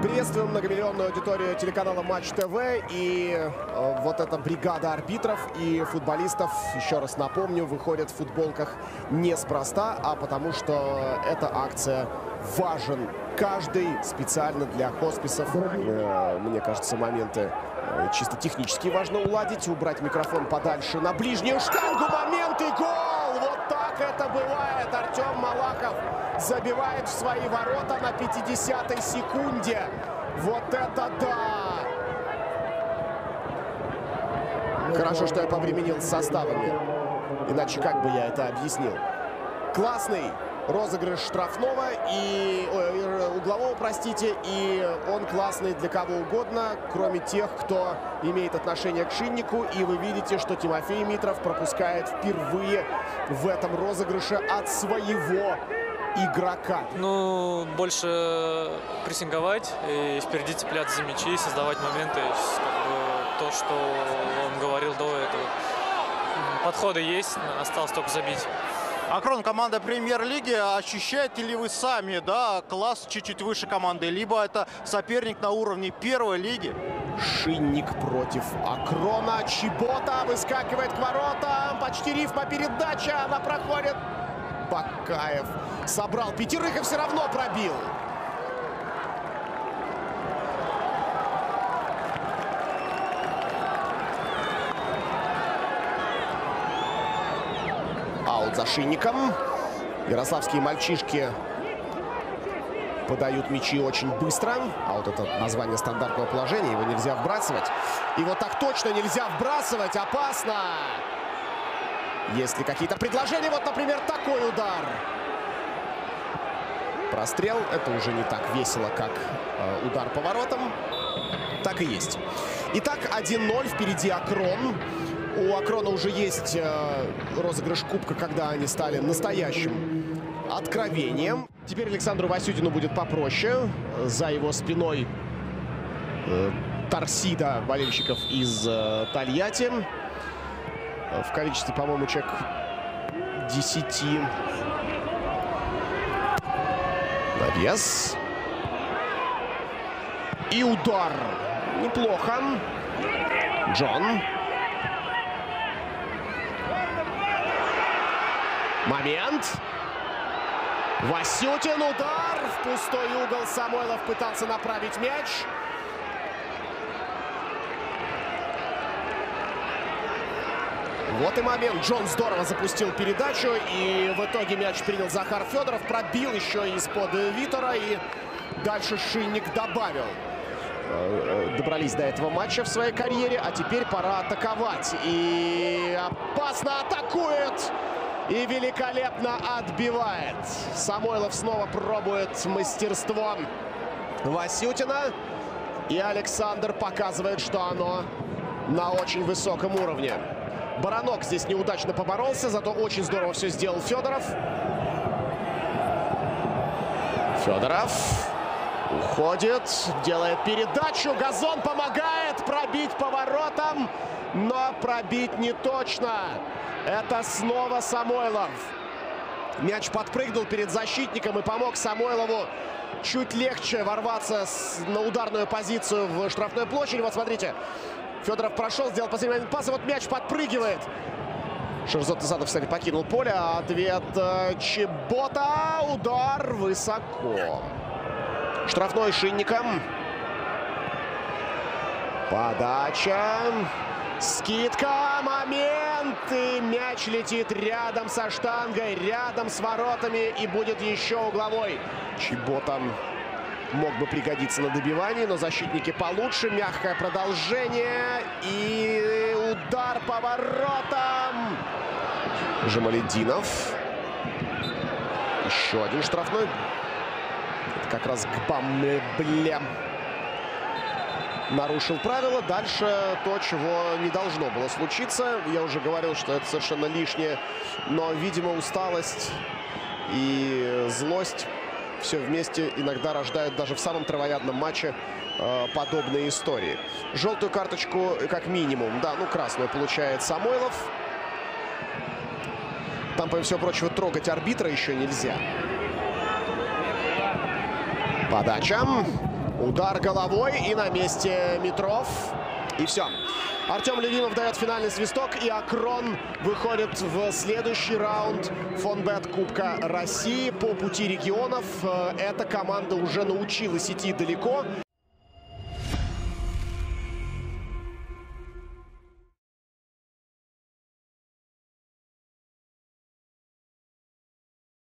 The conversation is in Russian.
Приветствуем многомиллионную аудиторию телеканала Матч ТВ. И вот эта бригада арбитров и футболистов, еще раз напомню, выходят в футболках неспроста, а потому что эта акция важен каждый специально для хосписов. Мне кажется, моменты чисто технически важно уладить, убрать микрофон подальше на ближнюю штангу. Момент и гол! Вот так это бывает. Артем Малахов забивает в свои ворота на 50-й секунде. Вот это да! Хорошо, что я повременил с составами. Иначе как бы я это объяснил? Классный розыгрыш штрафного и углового, простите, и он классный для кого угодно, кроме тех, кто имеет отношение к Шиннику. И вы видите, что Тимофей Митров пропускает впервые в этом розыгрыше от своего игрока. Ну, больше прессинговать и впереди цепляться за мячи, создавать моменты. То, что он говорил до этого. Подходы есть, осталось только забить. Акрон, команда премьер-лиги. Ощущаете ли вы сами, да, класс чуть-чуть выше команды, либо это соперник на уровне первой лиги? Шинник против Акрона. Чибота выскакивает к воротам. Почти рифма передача. Она проходит. Бакаев собрал пятерых и все равно пробил. Аут за Шинником. Ярославские мальчишки подают мячи очень быстро. Аут — это название стандартного положения. Его нельзя вбрасывать. Его так точно нельзя вбрасывать. Опасно. Есть ли какие-то предложения? Вот, например, такой удар. Прострел. Это уже не так весело, как удар по воротам. Так и есть. Итак, 1-0. Впереди Акрон. У Акрона уже есть розыгрыш кубка, когда они стали настоящим откровением. Теперь Александру Васютину будет попроще. За его спиной торсида болельщиков из Тольятти. В количестве, по-моему, человек 10. Навес. И удар. Неплохо. Джон. Момент. Васютин, удар. В пустой угол Самойлов пытался направить мяч. Вот и момент. Джон здорово запустил передачу. И в итоге мяч принял Захар Федоров. Пробил еще из-под Витора. И дальше Шинник добавил. Добрались до этого матча в своей карьере. А теперь пора атаковать. И опасно атакует. И великолепно отбивает. Самойлов снова пробует мастерство Васютина. И Александр показывает, что оно на очень высоком уровне. Баранок здесь неудачно поборолся, зато очень здорово все сделал Федоров. Федоров уходит, делает передачу. Газон помогает пробить по воротам, но пробить не точно. Это снова Самойлов. Мяч подпрыгнул перед защитником и помог Самойлову чуть легче ворваться на ударную позицию в штрафную площадь. Вот смотрите, Федоров прошел, сделал последний момент паса. Вот мяч подпрыгивает. Шерзот Тысадов, кстати, покинул поле. Ответ Чибота. Удар высоко. Штрафной Шинником. Подача. Скидка. Момент. И мяч летит рядом со штангой, рядом с воротами. И будет еще угловой. Чибота мог бы пригодиться на добивании, но защитники получше. Мягкое продолжение. И удар по воротам. Жамалетдинов. Еще один штрафной. Это как раз Гбамбле нарушил правила. Дальше то, чего не должно было случиться. Я уже говорил, что это совершенно лишнее. Но, видимо, усталость и злость все вместе иногда рождают даже в самом травоядном матче подобные истории. Желтую карточку как минимум. Да, ну красную получает Самойлов. Там, по всему прочему, трогать арбитра еще нельзя. Подача. Удар головой, и на месте Митров. И все. Артем Левинов дает финальный свисток, и Акрон выходит в следующий раунд Фонбет Кубка России по пути регионов. Эта команда уже научилась идти далеко.